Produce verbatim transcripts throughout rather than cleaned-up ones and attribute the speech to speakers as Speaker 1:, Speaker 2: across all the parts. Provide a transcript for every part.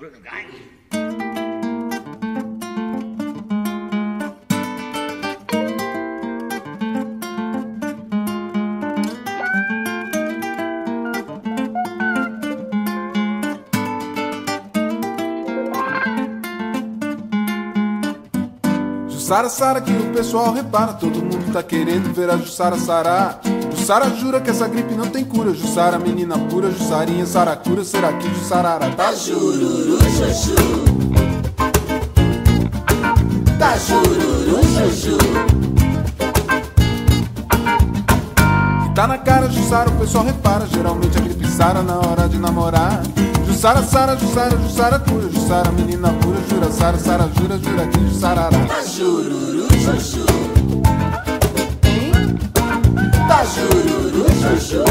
Speaker 1: Jussara, Sara, que o pessoal repara, todo mundo tá querendo ver a Jussara sarar. Jussara jura que essa gripe não tem cura. Jussara, menina pura, Jussarinha, saracura. Será que Jussarara tá jururu, juju? Tá jururu, juju? E tá na cara, Jussara, o pessoal repara. Geralmente a gripe sara na hora de namorar. Jussara, Sara, Jussara, Jussara cura. Jussara, menina pura, jura, Sara, Sara, jura, jura que Jussarara tá jururu, juju? Tá jururu, juju?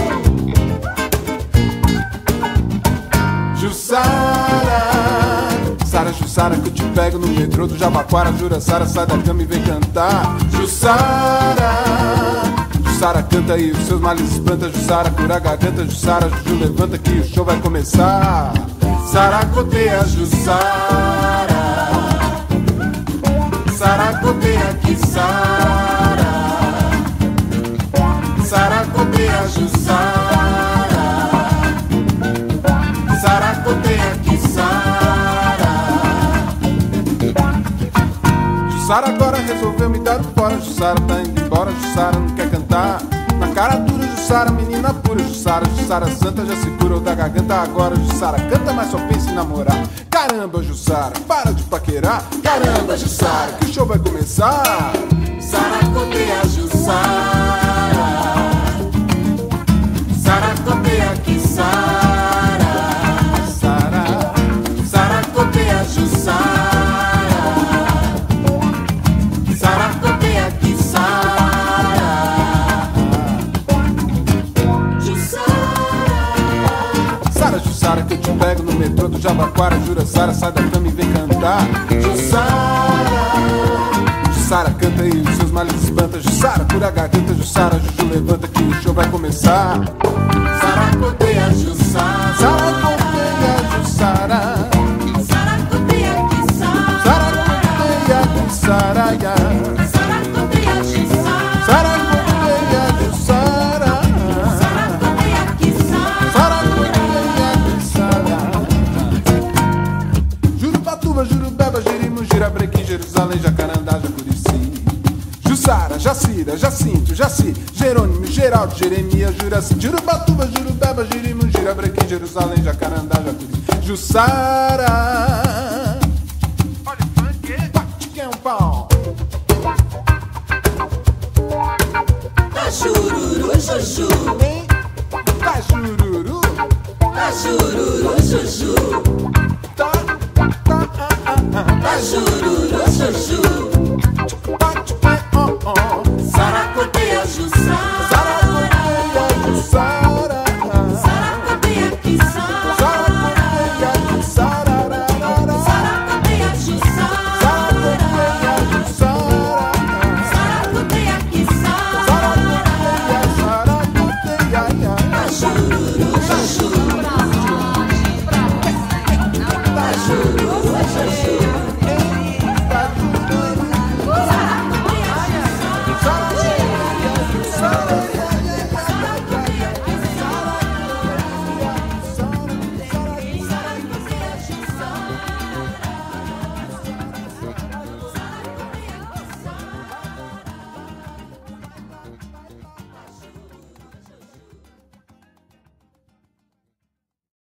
Speaker 1: Jussara, Sara, Jussara, que eu te pego no metrô do Jabaquara. Jura, Sara, sai da cama e vem cantar. Jussara, Jussara canta e os seus males espanta. Jussara cura a garganta. Jussara, Juju levanta que o show vai começar. Saracoteia, Jussara, Saracoteia que Sara, Saracoteia, Jussara, Saracoteia que Sara. Jussara agora resolveu me dar fora. Jussara tá indo embora. Jussara não quer cantar. Na cara dura, Jussara, menina pura. Jussara, Jussara santa, já se curou da garganta. Agora Jussara canta, mas só pensa em namorar. Caramba, Jussara, para de paquerar. Caramba, Jussara, que o show vai começar. Saracoteia, Jussara, Saracoteia que Sara, Sara, Saracoteia, Jussara, Saracoteia que Sara. Sara, Jussara, que eu te pego no metrô do Jabaquara. Jura, Sara, sai da cama e vem cantar. Jussara, Jussara canta e os seus males espanta. Jussara, cura a garganta. Jussara, Juju levanta que o show vai começar. Saracoteia, Jussara, Saracoteia, Jussara, Saracoteia que Sara, Saracoteia que Saraia, Saracoteia, Jussara, Saracoteia, Jussara, Saracoteia que Sara, Saracoteia que Sara. Jurubatuba, Jurubeba, Jirimu, Jirabrequim, Jerusalém, Jacarandá, Jacurici. Jussara, Jacira, Jacinto, Jaci, Jerônimo, Geraldo, Jeremias, Juraci. Jurubatuba, Jurubeba, Jirimu, Jirabrequim, Jerusalém, Jacarandá, Jacurici. Jussara, olha o funk, bate que é um pau.
Speaker 2: Tá jururu, juju?
Speaker 1: Tá jururu,
Speaker 2: Tá jururu, juju?
Speaker 1: tá, tá, ah, ah, ah.
Speaker 2: Tá jururu, juju?
Speaker 1: Bate que é, oh, oh.
Speaker 2: Saracoteia, Jussara.